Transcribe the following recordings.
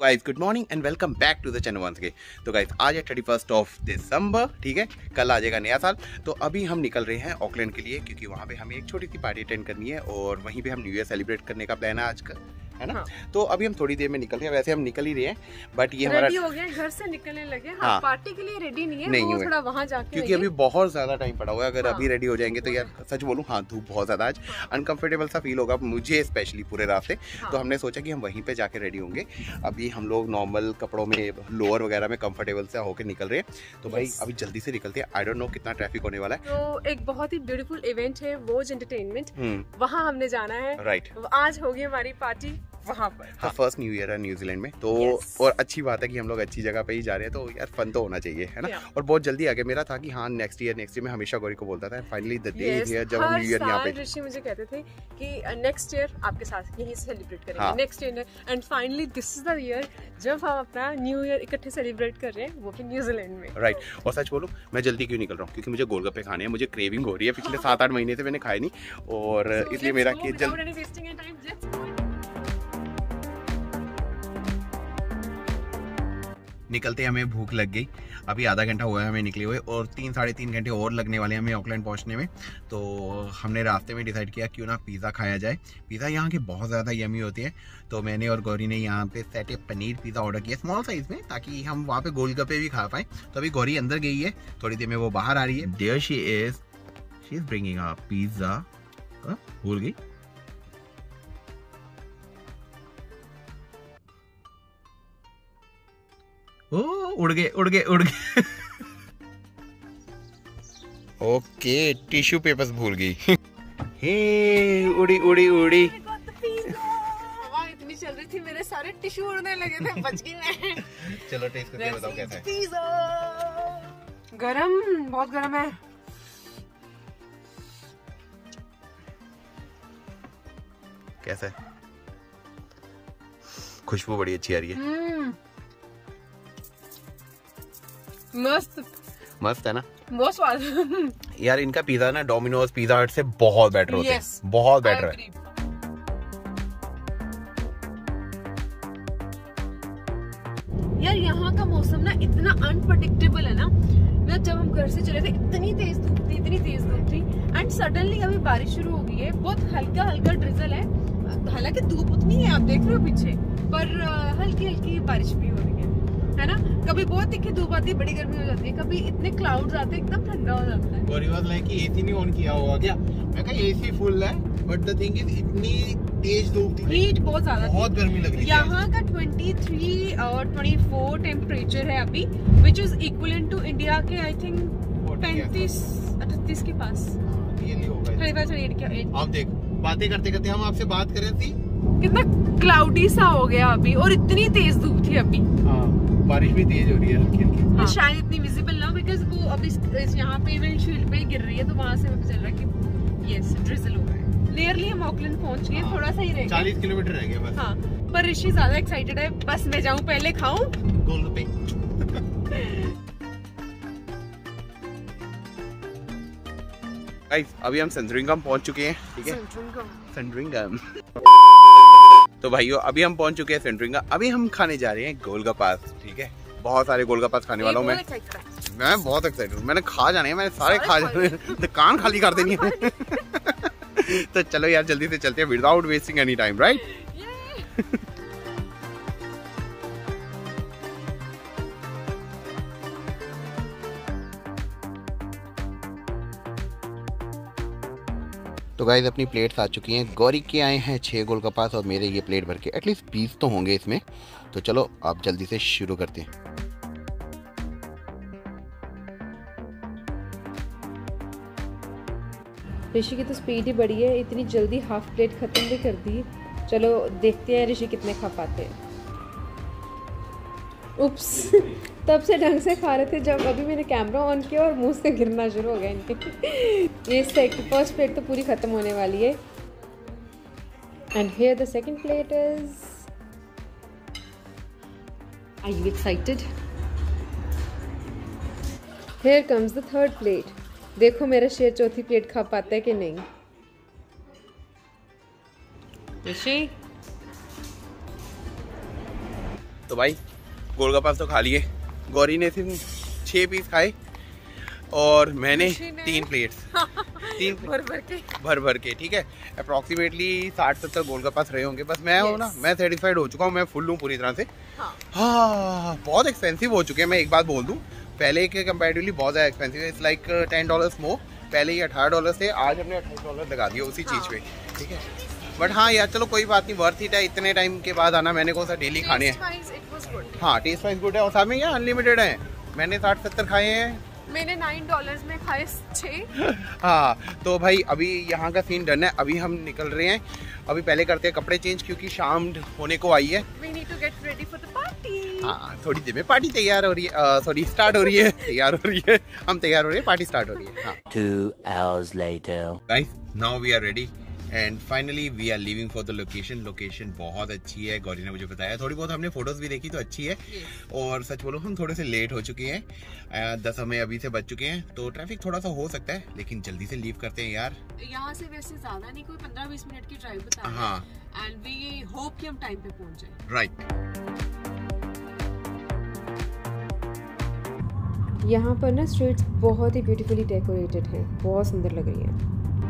Guys good morning and welcome back to the channel once again. तो guys आज है 31 दिसंबर, ठीक है, कल आ जाएगा नया साल। तो अभी हम निकल रहे हैं ऑकलैंड के लिए क्योंकि वहाँ पे हमें एक छोटी सी पार्टी अटेंड करनी है और वहीं पे हम न्यू ईयर सेलिब्रेट करने का प्लान है आज का, है ना। हाँ। तो अभी हम थोड़ी देर में निकल रहे हैं, वैसे हम निकल ही रहे हैं बट ये हमारा रेडी हो गया, घर से निकलने लगे। हाँ, पार्टी के लिए रेडी नहीं है, वो थोड़ा वहाँ जाके, क्योंकि अभी बहुत ज्यादा टाइम पड़ा हुआ है। अगर अभी रेडी हो जाएंगे तो यार सच बोलूं, हाँ धूप बहुत ज्यादा आज अनकंफर्टेबल सा फील होगा मुझे स्पेशली पूरे रास्ते। तो हमने सोचा कि हम वहीं पे जाके रेडी होंगे। अभी हम लोग नॉर्मल कपड़ों में, लोअर वगैरह में कंफर्टेबल से होकर निकल रहे हैं। तो भाई अभी जल्दी से निकलते हैं। आई डोंट नो कितना ट्रैफिक होने वाला है। तो एक बहुत ही ब्यूटीफुल इवेंट है वोज एंटरटेनमेंट, वहाँ हमने जाना है। राइट, आज होगी हमारी पार्टी वहाँ पर। हाँ, फर्स्ट न्यू ईयर है न्यूजीलैंड में तो और अच्छी बात है कि हम लोग अच्छी जगह पे ही जा रहे हैं, तो यार फन तो होना चाहिए, है ना। और बहुत जल्दी आ गया। मेरा था कि हाँ नेक्स्ट ईयर मैं हमेशा गौरी को बोलता था finally the day is here, जब हम न्यू ईयर यहाँ पे। ऋषि मुझे कहते थे कि नेक्स्ट ईयर आपके साथ यहीं सेलिब्रेट करेंगे, next year, and finally this is the year जब हम अपना न्यू ईयर इकट्ठे सेलिब्रेट कर रहे हैं, वो भी न्यूजीलैंड में। राइट। और सच बोलूं, मैं जल्दी क्यों निकल रहा हूँ, क्योंकि मुझे गोलगप्पे खाने हैं, मुझे क्रेविंग हो रही है। पिछले 7-8 महीने से मैंने खाए नहीं और इसलिए मेरा निकलते हमें भूख लग गई। अभी आधा घंटा हुआ है हमें निकले हुए और 3-3.5 घंटे और लगने वाले हैं हमें ऑकलैंड पहुंचने में। तो हमने रास्ते में डिसाइड किया क्यों ना पिज़्ज़ा खाया जाए। पिज़्ज़ा यहाँ के बहुत ज़्यादा यमी होते हैं। तो मैंने और गौरी ने यहाँ पे सेट पनीर पिज़्ज़ा ऑर्डर किया स्मॉल साइज़ में, ताकि हम वहाँ पे गोलगप्पे भी खा पाएँ। तो अभी गौरी अंदर गई है, थोड़ी देर में वो बाहर आ रही है। There she is bringing a pizza. भूल गई। ओ उड़ गए ओके, टिश्यू पेपर्स भूल गई। हे उड़ी हवा इतनी चल रही थी, मेरे सारे टिश्यू उड़ने लगे थे, बच गई मैं। चलो टेस्ट करके बताओ कैसा है। गरम, बहुत गरम है। कैसा है? खुशबू बड़ी अच्छी आ रही है। मस्त है ना, बहुत स्वाद। यार इनका पिज्जा ना डोमिनोज पिज्जा हट से बहुत बेटर होता है, बहुत बेटर है। यार यहाँ का मौसम ना इतना अनप्रडिक्टेबल है ना। जब हम घर से चले थे इतनी तेज धूप थी एंड सडनली अभी बारिश शुरू हो गई है। बहुत हल्का ड्रिजल है, हालांकि धूप उतनी है, आप देख रहे हो पीछे, पर हल्की बारिश भी हो रही है ना। कभी बहुत तीखी धूप आती है, बड़ी गर्मी हो जाती है, कभी इतने क्लाउड्स आते हैं, एकदम ठंडा हो जाता है। गौरी वाज लाइक कि एसी नहीं ऑन किया होगा क्या? मैं कहा एसी फुल है, बट द थिंग इज इतनी तेज धूप थी, हीट बहुत ज्यादा, बहुत गर्मी लग रही है। यहाँ का 23 और 24 टेम्परेचर है अभी, which is equivalent to India के आई थिंक 35-38 के पास। ये होगा। आप देख, बातें करते हम आपसे बात कर रहे थी, कितना क्लाउडी सा हो गया अभी, और इतनी तेज धूप थी अभी। बारिश भी तेज हो रही है हल्की। हाँ, शायद इतनी विजिबल ना, बिकॉज वो अभी यहाँ पे विंडशील्ड पे गिर रही है, तो वहाँ से पता चल रहा है कि यस ड्रिजल हो रहा है। नियरली हम ऑकलैंड पहुँच गए, थोड़ा सा ही रह गया, 40 किलोमीटर रह गया बस। हाँ, पर ऋषि ज्यादा एक्साइटेड है, बस मैं जाऊँ पहले खाऊं गोलगप्पे। अभी हम सेंट्रिंगम पहुंच चुके हैं, ठीक है। सेंट्रिंगम। तो भाइयों अभी हम पहुंच चुके हैं सेंट्रिंगम। अभी हम खाने जा रहे हैं गोलगप्पास, ठीक है। बहुत सारे गोलगप्पास खाने वाला हूँ मैं बहुत एक्साइटेड हूँ। मैंने खा जाने हैं, मैंने सारे खा जाने हैं, दुकान खाली कर देनी है। तो चलो यार जल्दी से चलते हैं without wasting any time, right. तो गाइस अपनी प्लेट्स आ चुकी हैं। गौरी के आए हैं 6 गोलगप्पास और मेरे ये प्लेट भर के एटलीस्ट 20 तो होंगे इसमें। तो चलो आप जल्दी से शुरू करते हैं। ऋषि की तो स्पीड ही बढ़ी है, इतनी जल्दी हाफ प्लेट खत्म भी कर दी। चलो देखते हैं ऋषि कितने खा पाते हैं। उप्स, तब से ढंग से खा रहे थे, जब अभी मैंने कैमरा ऑन किया और मुंह से गिरना शुरू हो गया इनके। ये फर्स्ट प्लेट तो पूरी खत्म होने वाली है। And here the second plate is. Are you excited? Here comes the third plate. देखो मेरा शेर चौथी प्लेट खा पाता है कि नहीं। ऋषि तो भाई गोलगप्पा तो खा लिए, गौरी ने सिर्फ 6 पीस खाए और मैंने 3 प्लेट्स भर भर के, ठीक है। अप्रॉक्सीमेटली 60-70 गोलगप्पा रहे होंगे बस। मैं हूँ ना, मैं सेटिस्फाइड हो चुका हूँ, मैं फुल हूँ पूरी तरह से। हाँ बहुत एक्सपेंसिव हो चुके हैं, मैं एक बात बोल दूँ, पहले के कंपैरेटिवली बहुत ज़्यादा एक्सपेंसिव है। It's like $10 more. पहले ये $18 थे, आज हमने $28 लगा दिया उसी चीज़ पे, ठीक है। बट हाँ यार चलो कोई बात नहीं, वर्थ इट है इतने टाइम के बाद आना। मैंने कौन सा डेली खाने हैं। हाँ टेस्ट वाइज गुड है और साथ में क्या अनलिमिटेड है। मैंने 60-70 खाए हैं, मैंने $9 में खाए 6। हाँ तो भाई अभी यहाँ का सीन डन है, अभी हम निकल रहे हैं। अभी पहले करते हैं कपड़े चेंज क्योंकि शाम होने को आई है। We need to get ready for the party. हाँ थोड़ी देर में पार्टी तैयार हो रही है, सॉरी स्टार्ट हो रही है, तैयार हो रही है, हम तैयार हो रहे हैं, पार्टी स्टार्ट हो रही है। हाँ। 2 hours later. Guys, now we are ready and finally we are leaving for the location. Location बहुत अच्छी है, गौरी ने मुझे बताया। थोड़ी बहुत हमने फोटोज भी देखी तो अच्छी है। और सच बोलो हम थोड़े से लेट हो चुके हैं, 10 हमें अभी से बज चुके हैं, तो ट्रैफिक थोड़ा सा हो सकता है, लेकिन जल्दी से लीव करते हैं यार। यहाँ से वैसे ज्यादा नहीं, कोई 15-20 मिनट की ड्राइव बता रहा है। हाँ एंड वी होप कि हम टाइम पे पहुंच जाए। राइट। यहाँ पर ना स्ट्रीट्स बहुत ही ब्यूटीफुली डेकोरेटेड हैं, बहुत सुंदर लग रही हैं।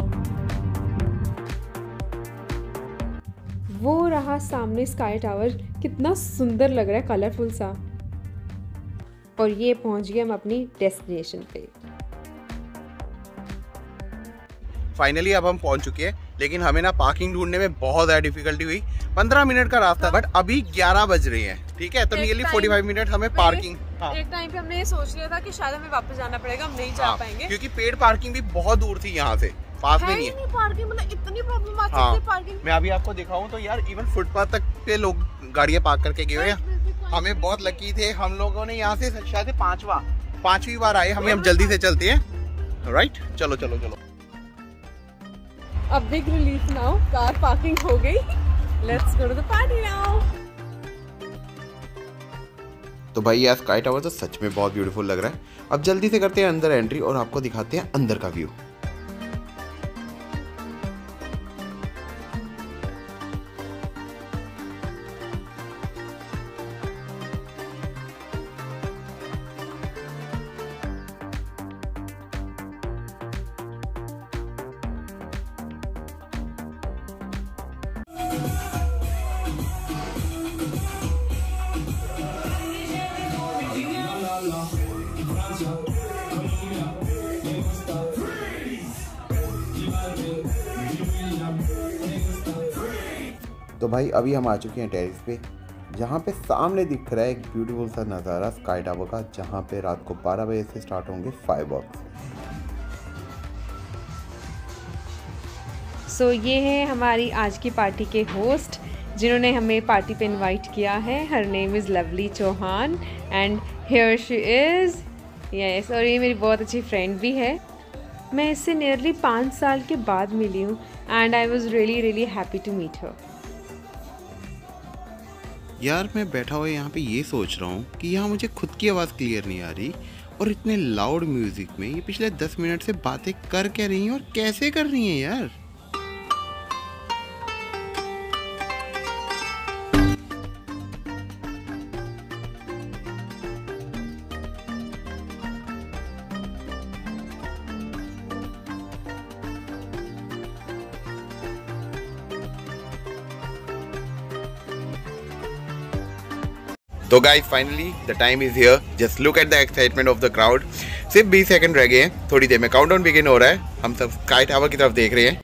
वो रहा सामने स्काई टावर, कितना सुंदर लग रहा है, कलरफुल सा। और ये पहुंच गए हम अपनी डेस्टिनेशन पे। फाइनली अब हम पहुंच चुके हैं, लेकिन हमें ना पार्किंग ढूंढने में बहुत ज़्यादा डिफिकल्टी हुई। 15 मिनट का रास्ता, बट अभी 11 बज रहे हैं, ठीक है। तो नियरली 45 मिनट हमें पार्किंग। हाँ। एक टाइम पे हमने ये सोच लिया था कि शायद हमें वापस जाना पड़ेगा, हम नहीं जा पाएंगे क्योंकि पेड पार्किंग भी बहुत दूर थी, यहाँ से पास में नहीं है पार्किंग। मतलब इतनी प्रॉब्लम आ सकती है पार्किंग। मैं अभी आपको दिखाऊं तो यार इवन फुटपाथ तक पे लोग गाड़ियां पार्क करके गए हैं। हमें बहुत लकी थे, हम लोगों ने यहाँ से शायद 5वीं बार आए हमें। हम जल्दी से चलते हैं, राइट। चलो चलो चलो। A big relief now, car parking हो गई। Let's go to the party now. तो भाई यार स्काई टावर तो सच में बहुत ब्यूटीफुल लग रहा है। अब जल्दी से करते हैं अंदर एंट्री और आपको दिखाते हैं अंदर का व्यू। तो भाई अभी हम आ चुके हैं टेरेस पे, जहाँ पे सामने दिख रहा है एक ब्यूटीफुल सा नज़ारा स्काई टावर का, जहाँ पे रात को 12 बजे से स्टार्ट होंगे फायरवर्क्स। सो ये है हमारी आज की पार्टी के होस्ट, जिन्होंने हमें पार्टी पे इनवाइट किया है। Her name is Lovely Chauhan and here she is. Yes, और ये मेरी बहुत अच्छी फ्रेंड भी है। मैं इससे नियरली 5 साल के बाद मिली हूँ and I was really happy to meet her. यार मैं बैठा हुआ यहाँ पे ये सोच रहा हूँ कि यहाँ मुझे खुद की आवाज़ क्लियर नहीं आ रही, और इतने लाउड म्यूज़िक में ये पिछले 10 मिनट से बातें कर क्या रही हैं और कैसे कर रही हैं यार। तो guys finally the time is here, just look at the excitement of the crowd. सिर्फ 20 सेकंड रह गए हैं, थोड़ी देर में काउंटडाउन बिगिन हो रहा है। हम सब स्काई टावर की तरफ देख रहे हैं।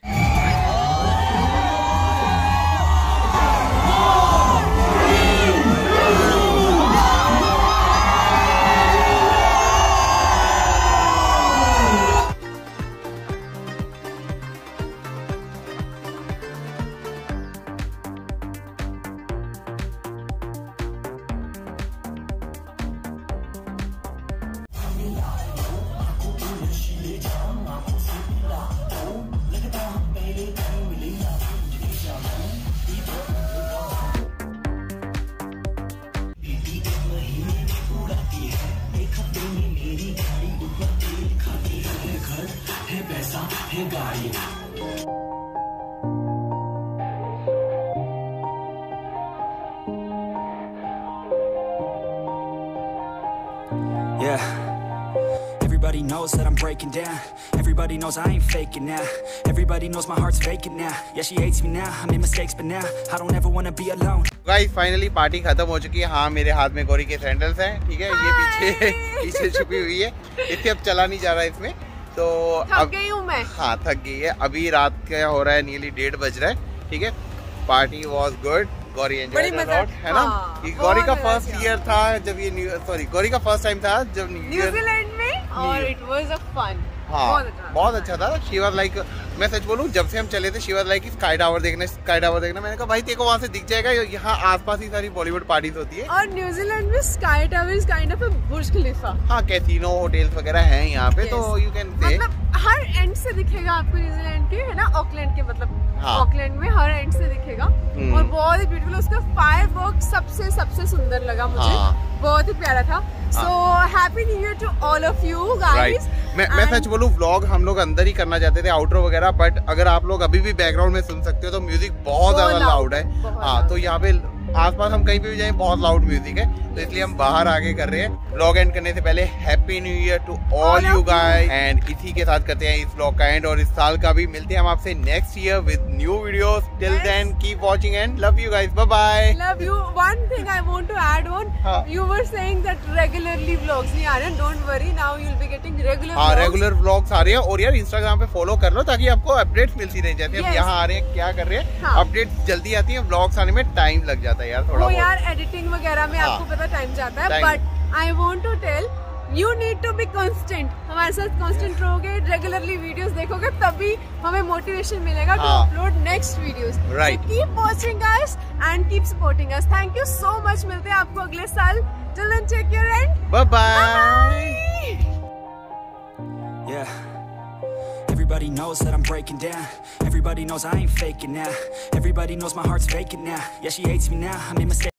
Yeah. Everybody knows that I'm breaking down. Everybody knows I ain't faking now. Everybody knows my heart's vacant now. Yeah, she hates me now. I made mistakes, but now I don't ever wanna be alone. Guys finally party खत्म हो चुकी है। हाँ, मेरे हाथ में गौरी के sandals हैं, ठीक है, ये पीछे छुपी हुई है, इससे अब चला नहीं जा रहा है इसमें, तो थक गई हूँ मैं। हाँ, थक गई है। अभी रात का हो रहा है, नियरली 1:30 बज रहा है, ठीक है। Party was good, Gauri enjoyed a lot, है ना। गौरी का फर्स्ट ईयर था जब ये गौरी का फर्स्ट टाइम था जब न्यूजीलैंड में, और इट वाज अ फन। हाँ, बहुत अच्छा था। शी वाज लाइक, मैं सच बोलूं, जब से हम चले थे she was like Sky Tower देखना। मैंने कहा भाई तेरे को वहाँ से दिख जाएगा, यहाँ आसपास ही सारी बॉलीवुड पार्टीज होती है। और न्यूजीलैंड में Sky Tower is kind of a Burj Khalifa. हाँ, कैसीनो होटल्स वगैरह हैं यहाँ पे, तो यू कैन से मतलब हर एंड से दिखेगा आपको न्यूजीलैंड के, है ना, ऑकलैंड के, मतलब ऑकलैंड में हर एंड से दिखेगा, और बहुत ही ब्यूटीफुल। उसका फायरवर्क सबसे सुंदर लगा मुझे, बहुत ही प्यारा था। So happy new year to all of you guys. मैं सच बोलूं, व्लॉग हम लोग अंदर ही करना चाहते थे, आउटरो वगैरह, बट अगर आप लोग अभी भी बैकग्राउंड में सुन सकते हो तो म्यूजिक बहुत ज्यादा लाउड है। हाँ, तो यहाँ पे आसपास हम कहीं पे भी जाएं बहुत लाउड म्यूजिक है, तो इसलिए हम बाहर आगे कर रहे हैं। व्लॉग एंड करने से पहले happy new year to all you guys, and इसी के साथ करते हैं इस व्लॉग का एंड, और इस साल का भी। मिलते हैं हम आपसे next year with new videos. Till then keep watching and love you guys, bye bye. Love you. One thing I want to add on, you were saying that regularly vlogs नहीं आ रहे हैं, don't worry, now you will be getting regular. हाँ, regular vlogs आ रहे हैं, और यार इंस्टाग्राम पे फॉलो कर लो ताकि आपको अपडेट्स मिलती रहे। जैसे हम यहाँ आ रहे हैं, क्या कर रहे हैं, अपडेट्स जल्दी आती है। व्लॉग्स आने में टाइम लग जाता है यार, थोड़ा यार एडिटिंग वगैरह में आपको पता टाइम जाता है, but I want to tell you need to be constant. हमारे साथ कांस्टेंट रहोगे, रेगुलरली वीडियोस देखोगे, तभी हमें मोटिवेशन मिलेगा to upload next videos. Keep watching us and keep supporting us. Thank you so much. मिलते हैं आपको अगले साल। Till then take care and bye bye. Yeah. Everybody knows that I'm breaking down. Everybody knows I ain't faking now. Everybody knows my heart's vacant now. Yeah, she hates me now. I made mistakes.